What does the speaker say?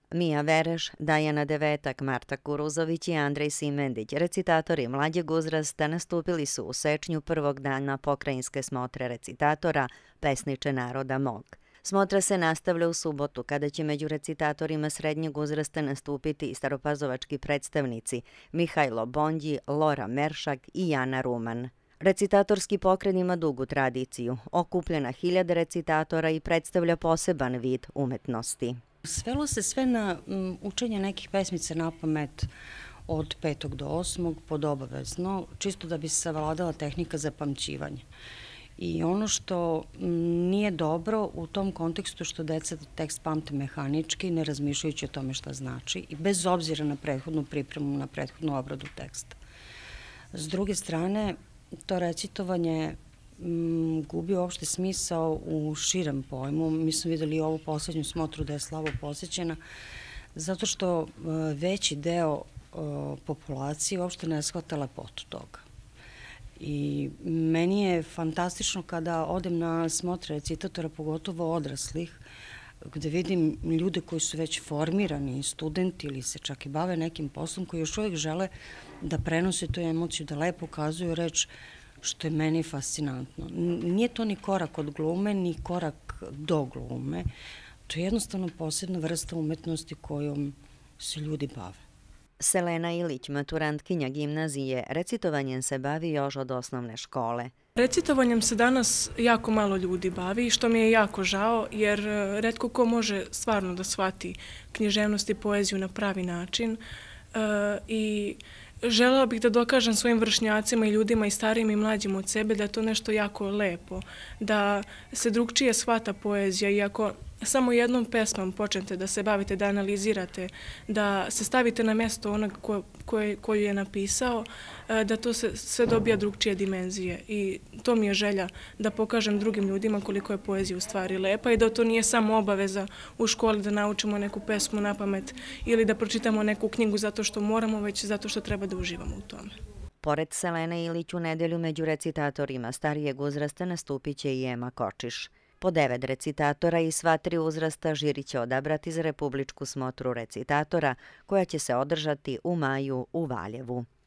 Mija Vereš, Dajana Devetak, Marta Kuruzović i Andrej Simendić, recitatori mlađeg uzrasta, nastupili su u Sečnju prvog dana pokrajinske smotre recitatora Pesniče naroda mog. Smotra se nastavlja u subotu, kada će među recitatorima srednjeg uzrasta nastupiti i staropazovački predstavnici Mihajlo Bondji, Lora Meršak i Jana Ruman. Recitatorski pokret ima dugu tradiciju, okuplja na hiljade recitatora i predstavlja poseban vid umetnosti. Svelo se sve na učenje nekih pesmica na pamet od 5. do 8. pod obavezno, čisto da bi se savladala tehnika zapamćivanja. I ono što nije dobro u tom kontekstu što deca tekst pamte mehanički, ne razmišljajući o tome šta znači i bez obzira na prethodnu pripremu, na prethodnu obradu teksta. S druge strane, to recitovanje gubi uopšte smisao u širem pojmu. Mi smo videli ovu poslednju smotru da je slabo posećena, zato što veći deo populacije uopšte ne shvata lepotu toga. I meni je fantastično kada odem na smotre recitatora, pogotovo odraslih, gde vidim ljude koji su već formirani, studenti ili se čak i bave nekim poslom, koji još uvijek žele da prenose tu emociju, da lepo ukazuju reč, što je meni fascinantno. Nije to ni korak od glume, ni korak do glume. To je jednostavno posebna vrsta umetnosti kojom se ljudi bave. Selena Ilić, maturantkinja gimnazije, recitovanjem se bavi još od osnovne škole. Recitovanjem se danas jako malo ljudi bavi, što mi je jako žao, jer retko ko može stvarno da shvati književnost i poeziju na pravi način i želela bih da dokažem svojim vršnjacima i ljudima i starijim i mlađim od sebe da je to nešto jako lepo, da se drugčije shvata poezija i ako samo jednom pesmom počnete da se bavite, da analizirate, da se stavite na mesto onog koju je napisao, da to se sve dobija drugčije dimenzije i to mi je želja da pokažem drugim ljudima koliko je poezija u stvari lepa i da to nije samo obaveza u školi da naučimo neku pesmu na pamet ili da pročitamo neku knjigu zato što moramo, već zato što treba da uživamo u tome. Pored Selene Ilić u nedelju među recitatorima starijeg uzrasta nastupit će i Ema Kočiš. Po 9 recitatora i sva 3 uzrasta žiri će odabrati za republičku smotru recitatora koja će se održati u maju u Valjevu.